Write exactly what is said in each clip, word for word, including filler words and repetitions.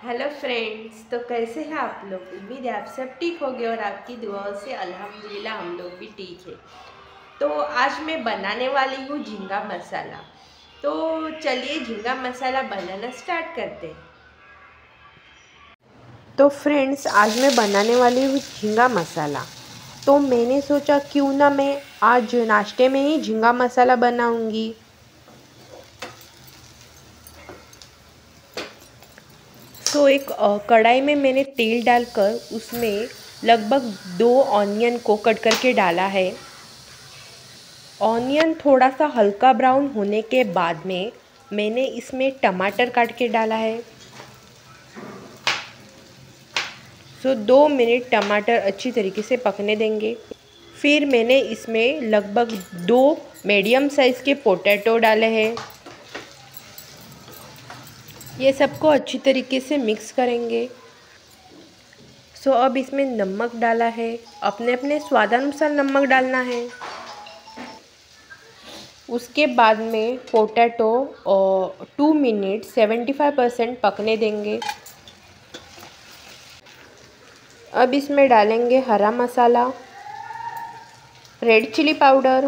Hello friends. तो कैसे हैं आप लोग? उम्मीद है आप सब ठीक होंगे और आपकी दुआओं से अल्हम्दुलिल्लाह हम लोग भी ठीक है। तो आज मैं बनाने वाली हूँ झींगा मसाला। तो चलिए झींगा मसाला बनाना स्टार्ट करते हैं। तो फ्रेंड्स, आज मैं बनाने वाली हूँ झींगा मसाला। तो मैंने सोचा क्यों ना मैं आज नाश्ते में ही झींगा मसाला बनाऊँगी। तो एक अ, कढ़ाई में मैंने तेल डालकर उसमें लगभग दो ऑनियन को कट करके डाला है। ऑनियन थोड़ा सा हल्का ब्राउन होने के बाद में मैंने इसमें टमाटर काट के डाला है। सो दो मिनट टमाटर अच्छी तरीके से पकने देंगे। फिर मैंने इसमें लगभग दो मीडियम साइज़ के पोटैटो डाले हैं। ये सबको अच्छी तरीके से मिक्स करेंगे। सो अब इसमें नमक डाला है, अपने अपने स्वादानुसार नमक डालना है। उसके बाद में पोटैटो और two minute seventy five percent पकने देंगे। अब इसमें डालेंगे हरा मसाला, रेड चिली पाउडर,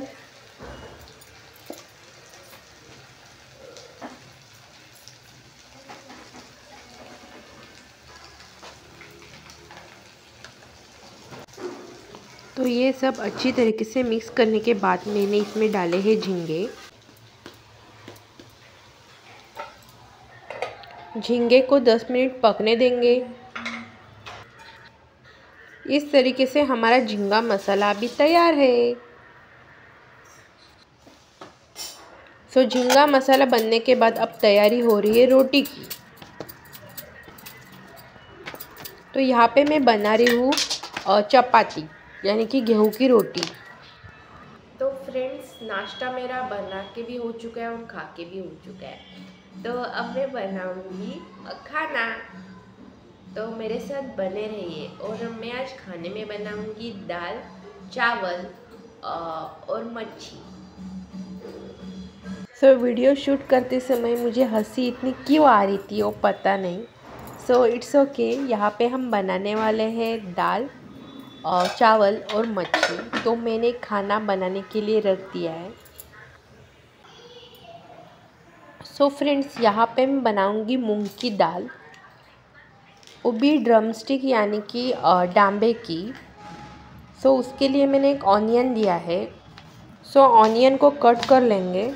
तो ये सब अच्छी तरीके से मिक्स करने के बाद मैंने इसमें डाले हैं झींगे। झींगे को दस मिनट पकने देंगे। इस तरीके से हमारा झींगा मसाला अभी तैयार है। सो झींगा मसाला बनने के बाद अब तैयारी हो रही है रोटी की। तो यहाँ पे मैं बना रही हूँ चपाती, यानी कि गेहूँ की रोटी। तो फ्रेंड्स, नाश्ता मेरा बना के भी हो चुका है और खा के भी हो चुका है। तो अब मैं बनाऊँगी खाना। तो मेरे साथ बने रहिए। और मैं आज खाने में बनाऊँगी दाल, चावल और मच्छी। सो so, वीडियो शूट करते समय मुझे हंसी इतनी क्यों आ रही थी वो पता नहीं। So it's okay. यहाँ पे हम बनाने वाले हैं दाल और चावल और मच्छी। तो मैंने खाना बनाने के लिए रख दिया है। सो so फ्रेंड्स, यहाँ पे मैं बनाऊँगी मूंग की दाल, वो भी ड्रम स्टिक यानी कि डांबे की। सो so, उसके लिए मैंने एक ऑनियन लिया है। सो so, ऑनियन को कट कर लेंगे।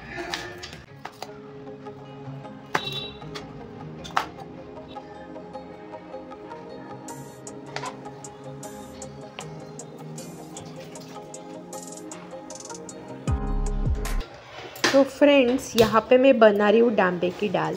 तो फ्रेंड्स, यहाँ पे मैं बना रही हूँ डांबे की दाल।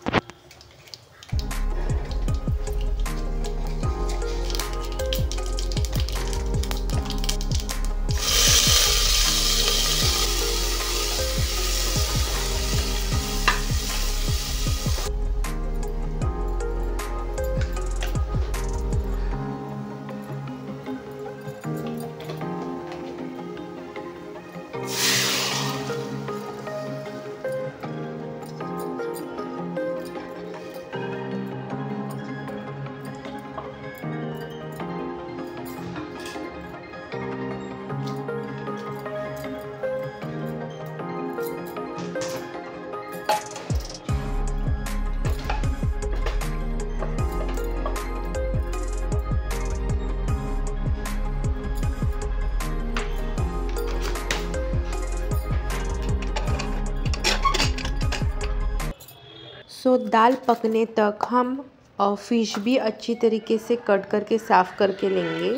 सो so, दाल पकने तक हम फ़िश भी अच्छी तरीके से कट करके साफ़ करके लेंगे।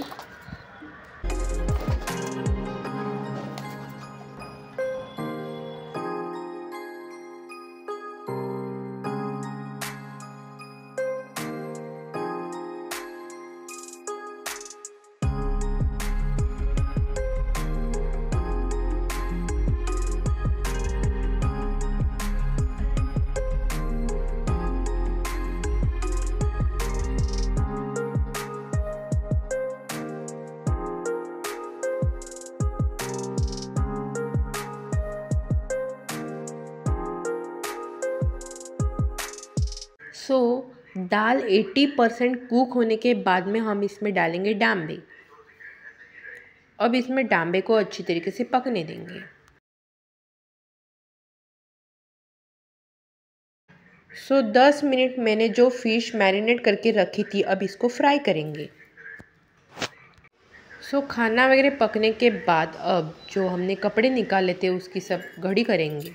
सो दाल अस्सी परसेंट कुक होने के बाद में हम इसमें डालेंगे डांबे। अब इसमें डांबे को अच्छी तरीके से पकने देंगे। सो दस मिनट मैंने जो फ़िश मैरिनेट करके रखी थी, अब इसको फ्राई करेंगे। सो खाना वगैरह पकने के बाद अब जो हमने कपड़े निकाले थे उसकी सब घड़ी करेंगे।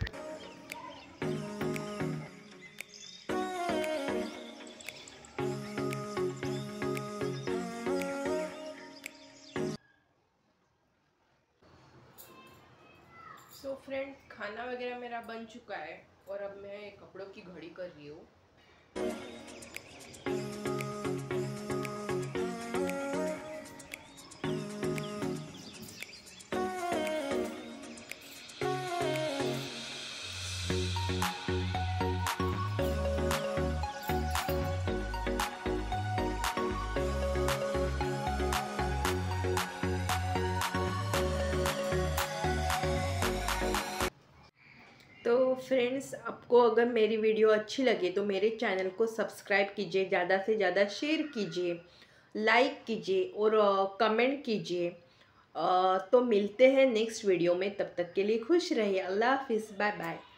सो फ्रेंड, खाना वगैरह मेरा बन चुका है और अब मैं कपड़ों की घड़ी कर रही हूँ। तो फ्रेंड्स, आपको अगर मेरी वीडियो अच्छी लगे तो मेरे चैनल को सब्सक्राइब कीजिए, ज़्यादा से ज़्यादा शेयर कीजिए, लाइक कीजिए और कमेंट कीजिए। तो मिलते हैं नेक्स्ट वीडियो में, तब तक के लिए खुश रहिए। अल्लाह हाफिज़, बाय बाय।